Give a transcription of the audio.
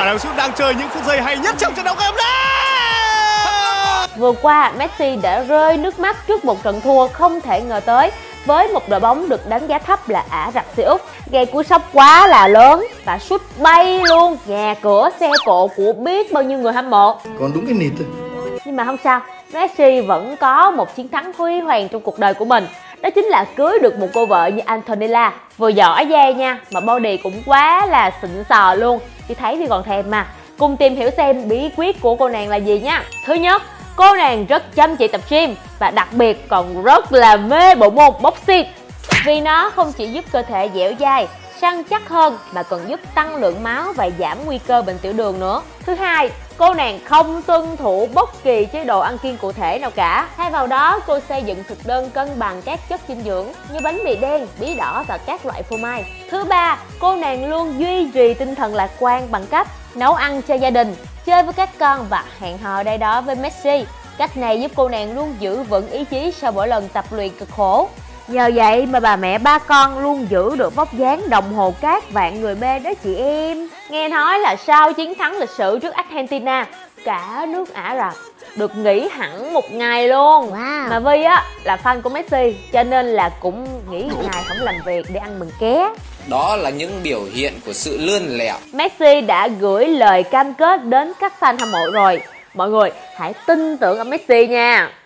Ả Rập Xê Út đang chơi những phút giây hay nhất trong trận đấu ngày hôm nay. Vừa qua, Messi đã rơi nước mắt trước một trận thua không thể ngờ tới với một đội bóng được đánh giá thấp là Ả Rập Xê Út. Gây cú sốc quá là lớn và sút bay luôn nhà cửa xe cộ của biết bao nhiêu người hâm mộ. Còn đúng cái nịt thôi. Nhưng mà không sao, Messi vẫn có một chiến thắng huy hoàng trong cuộc đời của mình. Đó chính là cưới được một cô vợ như Antonella. Vừa giỏi giang nha, mà body cũng quá là xịn sò luôn. Chỉ thấy thì còn thèm mà. Cùng tìm hiểu xem bí quyết của cô nàng là gì nha. Thứ nhất, cô nàng rất chăm chỉ tập gym và đặc biệt còn rất là mê bộ môn boxing. Vì nó không chỉ giúp cơ thể dẻo dai, săn chắc hơn mà còn giúp tăng lượng máu và giảm nguy cơ bệnh tiểu đường nữa. Thứ hai, cô nàng không tuân thủ bất kỳ chế độ ăn kiêng cụ thể nào cả. Thay vào đó, cô xây dựng thực đơn cân bằng các chất dinh dưỡng như bánh mì đen, bí đỏ và các loại phô mai. Thứ ba, cô nàng luôn duy trì tinh thần lạc quan bằng cách nấu ăn cho gia đình, chơi với các con và hẹn hò đây đó với Messi. Cách này giúp cô nàng luôn giữ vững ý chí sau mỗi lần tập luyện cực khổ. Nhờ vậy mà bà mẹ ba con luôn giữ được vóc dáng đồng hồ cát vạn người mê đó chị em. Nghe nói là sau chiến thắng lịch sử trước Argentina, cả nước Ả Rập được nghỉ hẳn một ngày luôn. Mà Vi á là fan của Messi cho nên là cũng nghỉ một ngày không làm việc để ăn mừng ké. Đó là những biểu hiện của sự lươn lẹo. Messi đã gửi lời cam kết đến các fan hâm mộ rồi. Mọi người hãy tin tưởng ở Messi nha.